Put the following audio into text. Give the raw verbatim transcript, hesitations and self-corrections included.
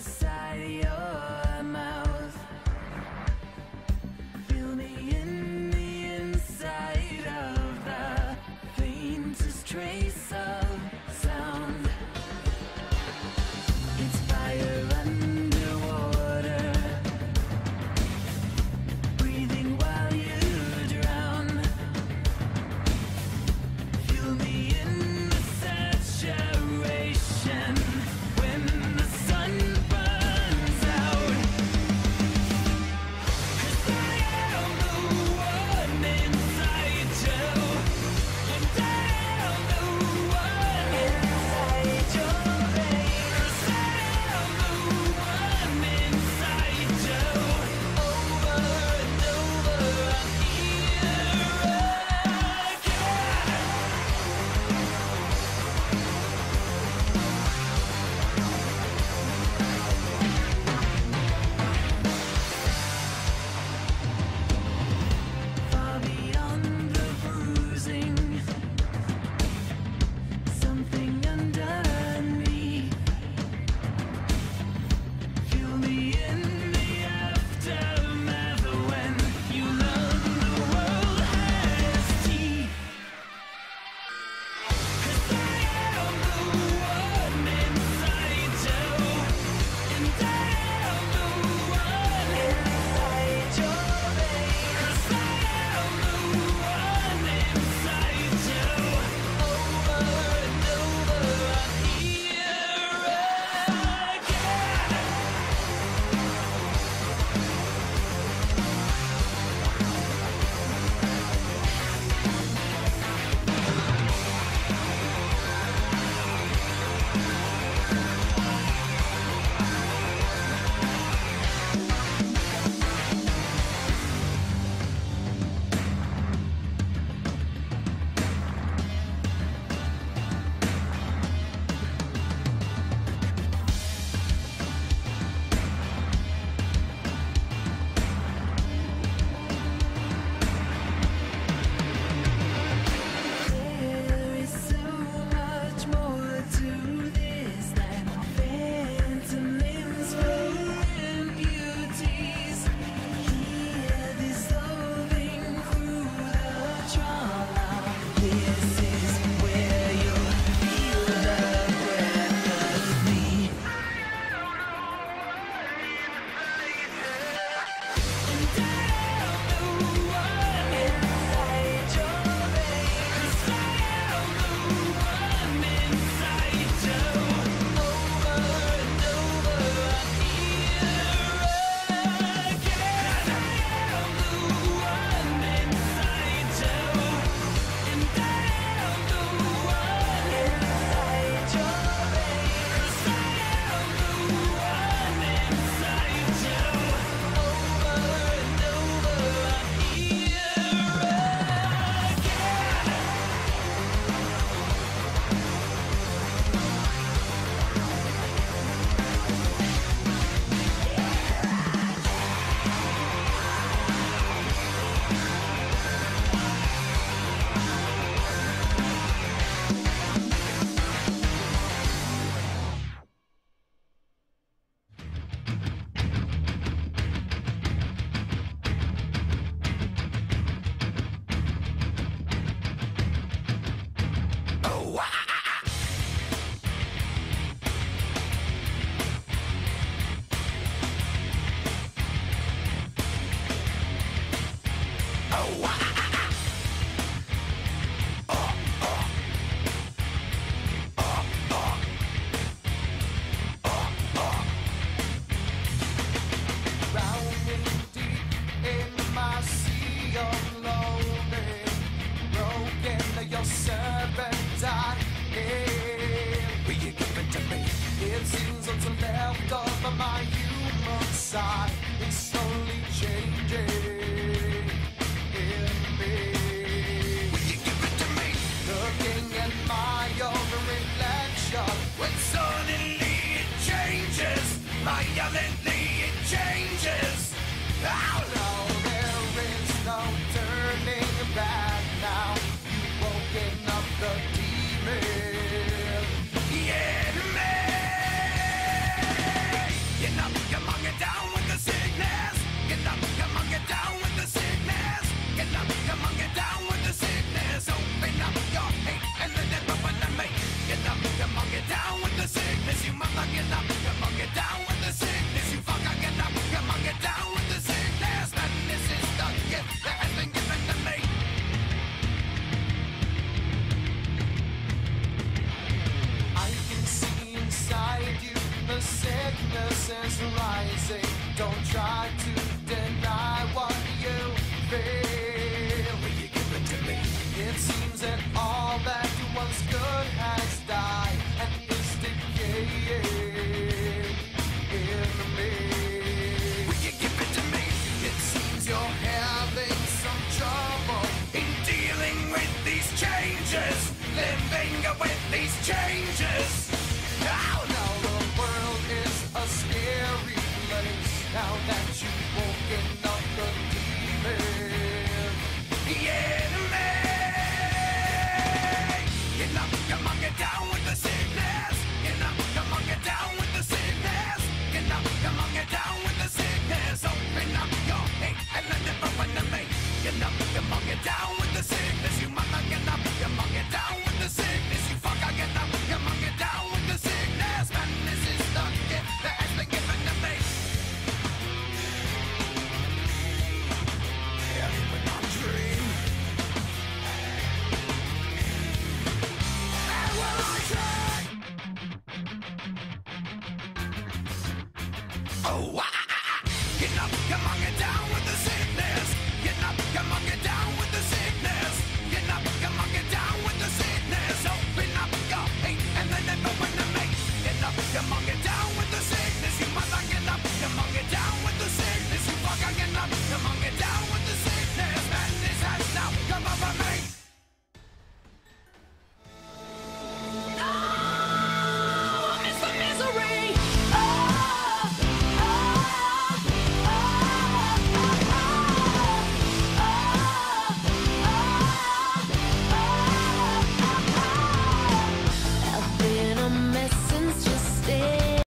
side of your mouth. Feel me in the inside of the faintest trace of sound. It's fire underwater, breathing while you drown. Feel me in the saturation when the sun burns out. 'Cause I am the one inside you, and I am the one inside your veins. 'Cause I am the one inside you, over and over, I'm here again. Far beyond the bruising, something underneath. Feel me in the aftermath when you learn the world has teeth. 'Cause I am the one inside you, and I am the one inside your veins. 'Cause I am the one inside you, over and over, I'm here again. There is so much more to this than phantom limbs, foreign beauties. Here dissolving through the trauma. This is where you'll feel the breath of me. And I am the one inside your veins. 'Cause I am the one inside you, over and over, I'm here again. 'Cause I am the one inside you, and I am the one inside your veins. 'Cause I am the one inside you, over and over, I'm here again. Drowning deep in my sea of loathing, broken your serpentine. Will you give it to me? It seems what's left of my human side is slowly changing in me. Will you give it to me? Looking at my own reflection, when suddenly it changes, violently it changes. Oh no, there is no turning back now. You've woken up the demon in me. darkness is rising. Don't try to deny what you feel. Will you give it to me? It seems that all that once good has died and is decaying in me. Will you give it to me? It seems you're having some trouble in dealing with these changes, living with these changes. Now, now the world is a scary place. Now that you've woken up the demon, the enemy. You know, come on, get down with the sickness. You know, come on, get down with the sickness. You know, come on, get down with the sickness. Open up your hate and let it run to me. You know, come on, get down with the sickness. You mama, get up, come on, get down with the sickness. You fucker, get up, come on, get down with the sickness. Man, this is the gift that has been given to me. Yeah, but not dream. And will I take? Oh, ah, ah, ah. Get up, come on, get down with the sickness.